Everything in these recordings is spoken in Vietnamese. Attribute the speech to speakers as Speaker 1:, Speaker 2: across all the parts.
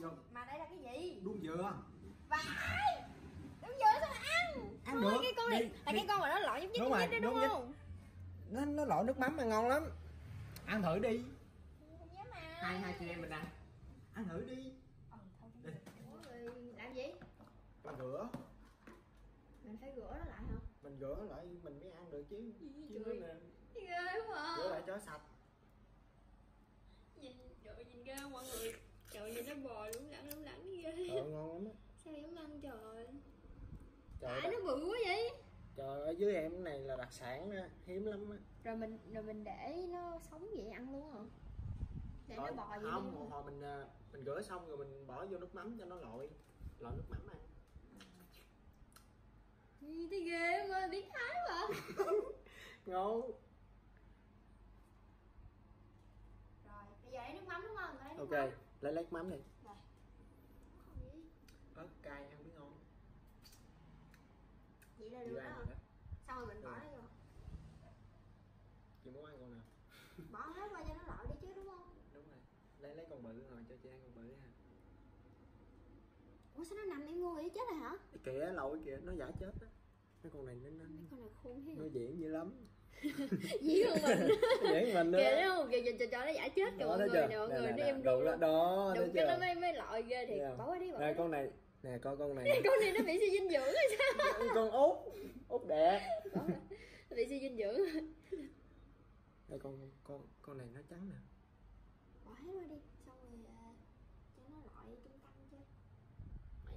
Speaker 1: Vô.
Speaker 2: Mà đây là cái gì?
Speaker 1: Đuông dừa.
Speaker 2: Vãi. Đuông dừa sao mà ăn?
Speaker 1: Ăn
Speaker 2: thôi,
Speaker 1: được.
Speaker 2: Cái con này là cái con mà nó lọ nhúc nhích đấy đúng không?
Speaker 1: Nó lội nước mắm mà ngon lắm. Ăn thử đi.
Speaker 2: Không dám ăn.
Speaker 1: Hai chị em mình ăn. Ăn thử đi.
Speaker 2: Thôi đi. Làm gì?
Speaker 1: Mình rửa.
Speaker 2: Mình phải rửa nó lại hả?
Speaker 1: Mình rửa lại mình mới ăn được chứ. Chứ
Speaker 2: Trời.
Speaker 1: nè.
Speaker 2: Ghê quá à.
Speaker 1: Rửa lại cho sạch.
Speaker 2: Nhìn ghê mọi người. Trời nhìn nó bò lủng lẳng ghê.
Speaker 1: Trời ngon lắm á.
Speaker 2: Sao giống ăn trời.
Speaker 1: Trời
Speaker 2: nó bự quá vậy.
Speaker 1: Trời ơi dưới em cái này là đặc sản đó, hiếm lắm á.
Speaker 2: Rồi mình để nó sống vậy ăn luôn hả? Để
Speaker 1: Thôi,
Speaker 2: nó bò vậy
Speaker 1: không,
Speaker 2: đi.
Speaker 1: một hồi mình rửa xong rồi mình bỏ vô nước mắm cho nó lội nước mắm ăn.
Speaker 2: Thấy ghê mà biến thái mà.
Speaker 1: Ngon.
Speaker 2: Rồi bây giờ lấy nước mắm đúng không? Lấy nước
Speaker 1: Ok,
Speaker 2: mắm.
Speaker 1: lấy nước mắm đi.
Speaker 2: Rồi. Không gì.
Speaker 1: Ớt cay ăn biết ngon.
Speaker 2: Vậy là
Speaker 1: Chị
Speaker 2: được
Speaker 1: ăn
Speaker 2: đó.
Speaker 1: rồi đó.
Speaker 2: Xong rồi mình bỏ nó vô.
Speaker 1: Chị muốn ăn con nào?
Speaker 2: Bỏ hết qua cho nó lội đi chứ đúng không?
Speaker 1: Đúng rồi. Lấy con bự rồi cho chị ăn con bự ha.
Speaker 2: Ủa sao nó nằm im ngu vậy chết rồi hả?
Speaker 1: Kìa lội kìa, nó giả chết á. Mấy con này
Speaker 2: Mấy con này khôn thế hả?
Speaker 1: nó diễn dữ lắm.
Speaker 2: Dĩ hơn mình.
Speaker 1: Diễn mình nữa.
Speaker 2: Kìa thấy không? Kìa cho nó giả chết kìa mọi người nè, mọi người đi em
Speaker 1: đụng đó.
Speaker 2: đụng cái nó mới lội ghê thì bỏ qua đi bỏ.
Speaker 1: Nè con này, nè coi con này.
Speaker 2: Con này nó bị suy dinh dưỡng hay sao?
Speaker 1: Con út đẹp.
Speaker 2: Nó bị suy dinh dưỡng.
Speaker 1: Đây con này nó trắng nè.
Speaker 2: Bỏ hết qua đi, xong rồi cho nó lội trung tâm chứ.
Speaker 1: Mày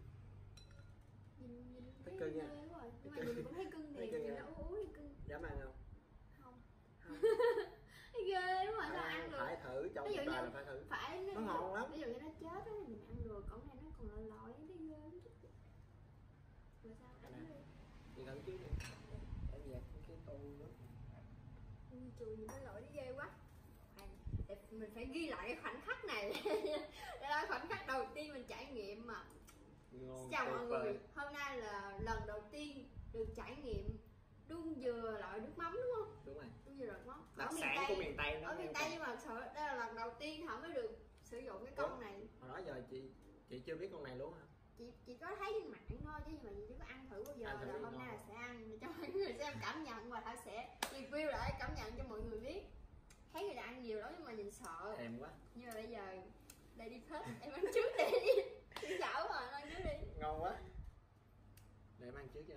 Speaker 2: Nhìn
Speaker 1: thấy
Speaker 2: thấy
Speaker 1: cưng nha.
Speaker 2: ghê quá rồi. Nhưng mà nhìn cũng thấy cưng
Speaker 1: Thấy
Speaker 2: thiệt,
Speaker 1: cưng
Speaker 2: nhìn
Speaker 1: nha.
Speaker 2: nó ú đi cưng.
Speaker 1: Dám ăn không?
Speaker 2: Không.
Speaker 1: Không.
Speaker 2: Thấy ghê đúng rồi, sao ăn được?
Speaker 1: Phải thử, trong
Speaker 2: Ví dụ
Speaker 1: cuộc đời
Speaker 2: như
Speaker 1: là phải thử.
Speaker 2: phải
Speaker 1: Nó ngon lắm.
Speaker 2: Ví dụ như nó chết á thì mình ăn được, còn này nó còn lòi lòi thấy ghê lắm. Rồi sao ăn đi.
Speaker 1: Chị thử trước đi. Em dẹp cái tô nước.
Speaker 2: Ui trời nhìn nó lòi đi ghê quá. Mình phải ghi lại cái khoảnh khắc này. Đây là khoảnh khắc đầu tiên mình trải nghiệm mà.
Speaker 1: Ngon.
Speaker 2: Chào mọi người, hôm nay là lần đầu tiên được trải nghiệm đuông dừa loại nước mắm đúng không?
Speaker 1: Đúng rồi.
Speaker 2: Đuông dừa loại nước mắm.
Speaker 1: Đặc sản của miền Tây đó.
Speaker 2: Ở miền Tây nhưng mà sợ đây là lần đầu tiên Thảo mới được sử dụng cái con này.
Speaker 1: Hồi đó giờ chị chưa biết con này luôn hả?
Speaker 2: Chị có thấy trên mạng thôi chứ mà chị chưa có ăn thử bao giờ.
Speaker 1: Ăn thử
Speaker 2: Là hôm nay là sẽ ăn để cho mọi người xem cảm nhận và Thảo sẽ review lại cảm nhận cho mọi người biết. Thấy người ta ăn nhiều lắm nhưng mà nhìn sợ.
Speaker 1: Thèm quá.
Speaker 2: Nhưng mà bây giờ đây đi hết em ăn trước đi. Chị xảo mà ăn trước đi.
Speaker 1: Ngon quá. Để em ăn trước cho.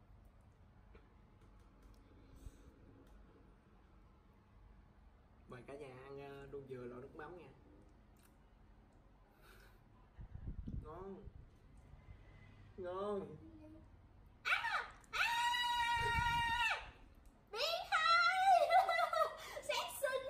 Speaker 1: Mời cả nhà ăn đuông dừa lẩu nước mắm nha. Ngon. Ngon.
Speaker 2: Biến thái. Sát sinh.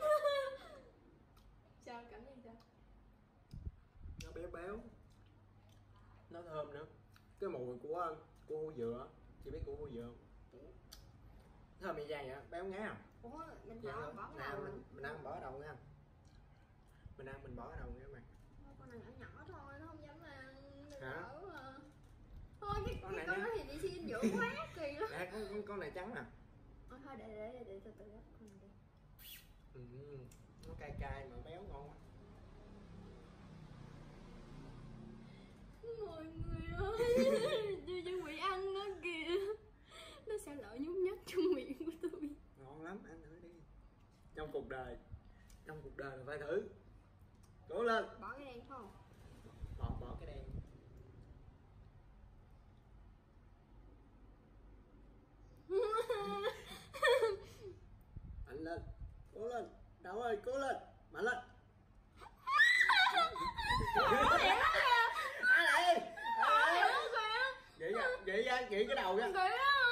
Speaker 2: Sao cảm giác sao?
Speaker 1: Nó béo béo. Nó thơm nữa. Cái mùi của hủ dừa. Chị biết của hủ dừa không? Thơm y chang vậy, béo ngá không?
Speaker 2: Ủa mình
Speaker 1: Dạ
Speaker 2: bỏ
Speaker 1: không?
Speaker 2: nào
Speaker 1: Mình ăn bỏ ở đầu nha. Mình ăn mình bỏ ở đầu nha các bạn.
Speaker 2: con này nhỏ nhỏ thôi nó không dám ăn.
Speaker 1: Hả?
Speaker 2: Thôi cái con
Speaker 1: này
Speaker 2: đó thì bị suy dinh dưỡng quá kỳ lắm.
Speaker 1: Nè con này trắng nè.
Speaker 2: Thôi để từ từ đó con này đi.
Speaker 1: Nó cay cay mà béo ngon quá.
Speaker 2: Mọi người ơi, chưa chuẩn bị ăn nó kìa. Nó sẽ lỡ nhúc nhích trong miệng của tôi.
Speaker 1: Ngon lắm, ăn thử đi. Trong cuộc đời là phải thử. Cố lên.
Speaker 2: Bỏ cái đen phải không?
Speaker 1: Bỏ cái đen. Mạnh lên. Cố lên. Đâu ơi, cố lên. Mạnh lên. Ai lại? Vậy cái đầu ra.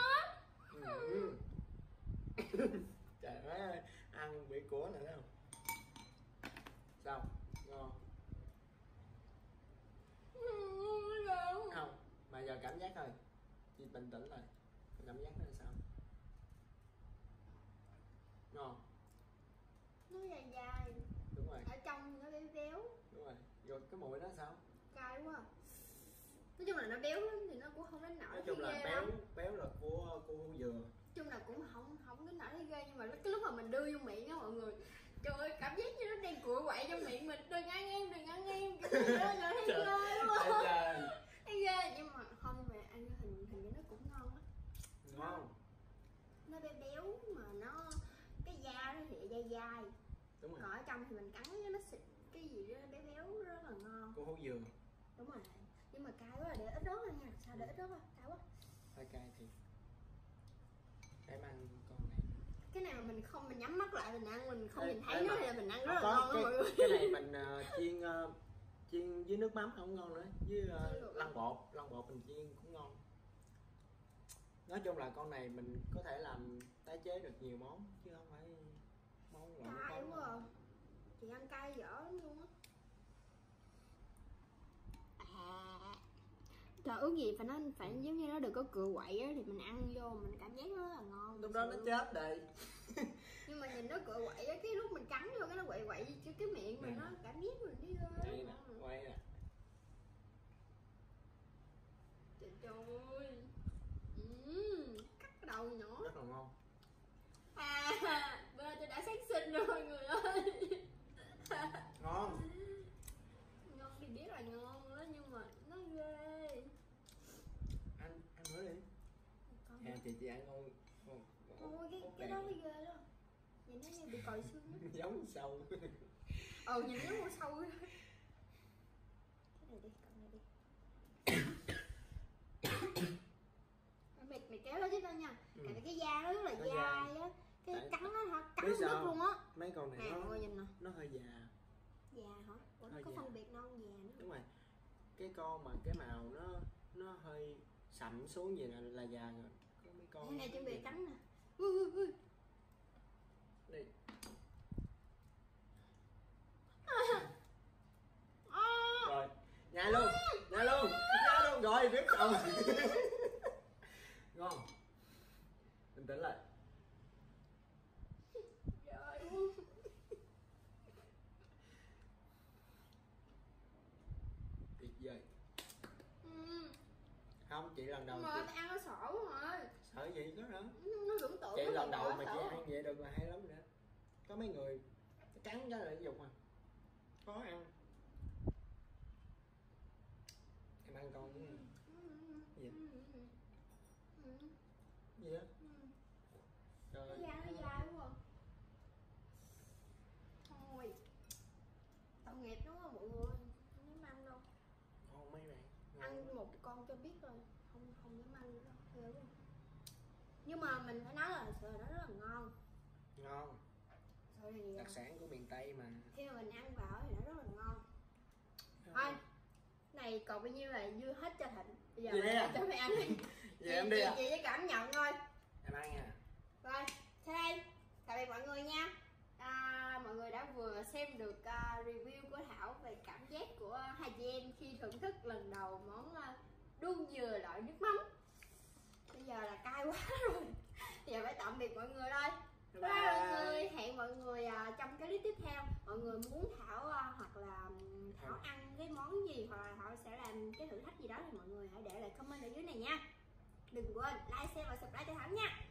Speaker 1: Trời ơi, ăn bị của này thấy không? Sao? Ngon. Không, mà giờ cảm giác thôi. Chị bình tĩnh lại. Cảm giác nó là sao? Ngon.
Speaker 2: Nó dài dài.
Speaker 1: Đúng rồi.
Speaker 2: Ở trong nó béo béo.
Speaker 1: Đúng rồi. Rồi cái mùi đó sao?
Speaker 2: Cay quá. Nói chung là nó béo lắm thì nó cũng không đến nỗi.
Speaker 1: Nói chung là béo là của hủ dừa.
Speaker 2: Nói chung là cũng không đến nỗi thấy ghê nhưng mà cái lúc mà mình đưa vô miệng á mọi người Trời ơi, cảm giác như nó đang cựa quậy trong miệng mình. Đừng ăn em, đừng ăn em. Cái gì đó rồi thấy ghê đúng không? Thấy ghê, nhưng mà không, về ăn hình như nó cũng ngon á.
Speaker 1: Ngon.
Speaker 2: Nó béo béo mà nó cái da nó thì dai dai.
Speaker 1: Đúng rồi.
Speaker 2: Còn ở trong thì mình cắn với nó xịt cái gì đó béo béo rất là ngon.
Speaker 1: Cô hú dừa.
Speaker 2: Đúng rồi. Nhưng mà cay quá là để ít ớt thôi nha. Sao để ít ớt thôi? Cay quá.
Speaker 1: Hơi cay thì em ăn con này.
Speaker 2: Cái này mà mình nhắm mắt lại mình ăn, mình không
Speaker 1: Ê,
Speaker 2: nhìn thấy nó thì là mình ăn rất là
Speaker 1: có
Speaker 2: ngon đó mọi người.
Speaker 1: cái này mình chiên với nước mắm không ngon nữa, với lăn bột mình chiên cũng ngon. Nói chung là con này mình có thể làm tái chế được nhiều món chứ không phải món loại nước
Speaker 2: Cay
Speaker 1: mắm
Speaker 2: quá à. Chị ăn cay dở lắm luôn á. Trời, ước gì phải nó phải giống như nó đừng có cựa quậy á thì mình ăn vô mình cảm giác nó rất là ngon.
Speaker 1: Lúc đó nó chết rồi.
Speaker 2: Nhưng mà nhìn nó cựa quậy á, cái lúc mình cắn vô cái nó quậy quậy chứ cái miệng mình nó cảm giác mình đi
Speaker 1: Đây nè, quay nè.
Speaker 2: Trời ơi. Cắt cái đầu nhỏ.
Speaker 1: Rất là ngon.
Speaker 2: Bữa nay tôi đã sáng sinh rồi mọi người ơi.
Speaker 1: Ngon.
Speaker 2: Ngon thì biết là ngon đó nhưng mà nó ghê.
Speaker 1: Ăn nữa đi. Chị ăn ngon.
Speaker 2: Ôi cái đó thì ghê đó. Nhìn nó như bị còi xương á.
Speaker 1: Giống sâu.
Speaker 2: Nhìn giống con sâu á. Cái này đi, cầm này đi. Mày kéo nó chứ đâu nha. Tại vì cái da nó rất là dai á. Cái cắn nó cắn đứt luôn á.
Speaker 1: Mấy con này nó hơi già.
Speaker 2: Già hả? Ủa, nó có phân biệt non già nữa.
Speaker 1: Đúng rồi. Cái con mà cái màu nó hơi sậm xuống vậy là già rồi. Có mấy con
Speaker 2: cái này chuẩn bị cắn nè.
Speaker 1: Đi. Rồi, nhai luôn rồi biết rồi. Ngon. Bình tĩnh lại. Tuyệt vời. Không, chị lần đầu
Speaker 2: mà chị ăn nó sợ quá rồi.
Speaker 1: Sợ gì có nữa.
Speaker 2: Nó tưởng tượng
Speaker 1: Chị lần đầu mà chị ăn vậy được là hay lắm nữa. Có mấy người cắn cái là dục mà khó ăn. Em ăn con với gì gì á. Trời ơi,
Speaker 2: nó dai quá. Thôi tội nghiệp đúng không mọi người, không dám ăn đâu.
Speaker 1: ngon mấy bạn.
Speaker 2: Ăn một con cho biết rồi, không dám ăn nữa đâu, ghê quá. Nhưng mà mình phải nói là thật sự nó rất là ngon.
Speaker 1: Ngon.
Speaker 2: Thì
Speaker 1: đặc sản của miền Tây mà.
Speaker 2: Khi mà mình ăn vào thì nó rất là ngon. Thôi này còn bao nhiêu là dư hết cho Thịnh. Bây giờ cho mày ăn đi.
Speaker 1: Em đi à?
Speaker 2: Chị chỉ cảm nhận thôi.
Speaker 1: Em ăn nha.
Speaker 2: Rồi, sau đây tạm biệt mọi người nha. Mọi người đã vừa xem được review của Thảo về cảm giác của hai chị em khi thưởng thức lần đầu món đuông dừa loại nước mắm. Bây giờ là cay quá rồi. Giờ phải tạm biệt mọi người thôi. Bye mọi người, hẹn mọi người trong cái clip tiếp theo. Mọi người muốn Thảo hoặc là Thảo ăn cái món gì hoặc là Thảo sẽ làm cái thử thách gì đó thì mọi người hãy để lại comment ở dưới này nha. Đừng quên like, share và subscribe cho Thảo nha.